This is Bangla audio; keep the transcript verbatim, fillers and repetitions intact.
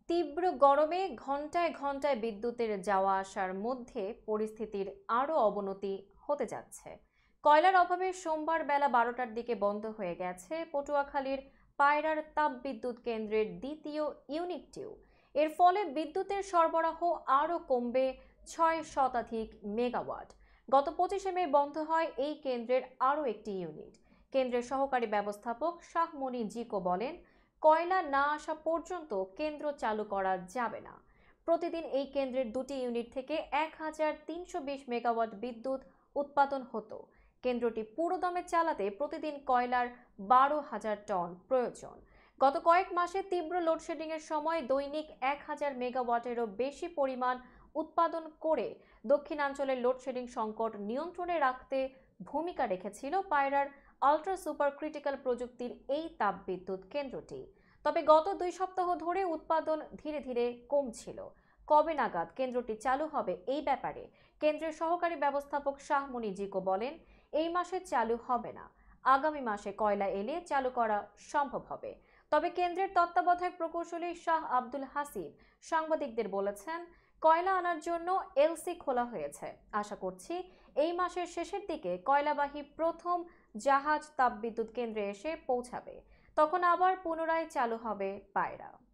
তীব্র গরমে ঘন্টায় ঘন্টায় বিদ্যুতের যাওয়া আসার মধ্যে পরিস্থিতির আরও অবনতি হতে যাচ্ছে। কয়লার অভাবে সোমবার বেলা বারোটার দিকে বন্ধ হয়ে গেছে পটুয়াখালীর পায়রার তাপবিদ্যুৎ কেন্দ্রের দ্বিতীয় ইউনিটটিও। এর ফলে বিদ্যুতের সরবরাহ আরও কমবে ছয় শতাধিক মেগাওয়াট। গত পঁচিশে মে বন্ধ হয় এই কেন্দ্রের আরও একটি ইউনিট। কেন্দ্রের সহকারী ব্যবস্থাপক শাহমনি জিকো বলেন, কয়লা না আসা পর্যন্ত কেন্দ্র চালু করা যাবে না। প্রতিদিন এই কেন্দ্রের দুটি ইউনিট থেকে এক হাজার তিনশো বিশ মেগাওয়াট বিদ্যুৎ উৎপাদন হতো। কেন্দ্রটি পুরোদমে চালাতে প্রতিদিন কয়লার বারো হাজার টন প্রয়োজন। গত কয়েক মাসে তীব্র লোডশেডিং এর সময় দৈনিক এক হাজার মেগাওয়াটেরও বেশি পরিমাণ উৎপাদন করে দক্ষিণাঞ্চলের লোডশেডিং সংকট নিয়ন্ত্রণে রাখতে ভূমিকা রেখেছিল পায়রার আল্ট্রা সুপার ক্রিটিক্যাল প্রযুক্তির এই তাপবিদ্যুৎ কেন্দ্রটি। তবে গত দুই সপ্তাহ ধরে উৎপাদন ধীরে ধীরে কমছিল। কবে নাগাদ কেন্দ্রটি চালু হবে এই ব্যাপারে কেন্দ্রের সহকারী ব্যবস্থাপক শাহমনি জিকো বলেন, এই মাসে চালু হবে না, আগামী মাসে কয়লা এলে চালু করা সম্ভব হবে। তবে কেন্দ্রের তত্ত্বাবধায়ক প্রকৌশলী শাহ আব্দুল হাসিব সাংবাদিকদের বলেছেন, কয়লা আনার জন্য এলসি খোলা হয়েছে। আশা করছি এই মাসের শেষের দিকে কয়লাবাহী প্রথম জাহাজ তাপবিদ্যুৎ কেন্দ্রে এসে পৌঁছাবে। তখন আবার পুনরায় চালু হবে পায়রা।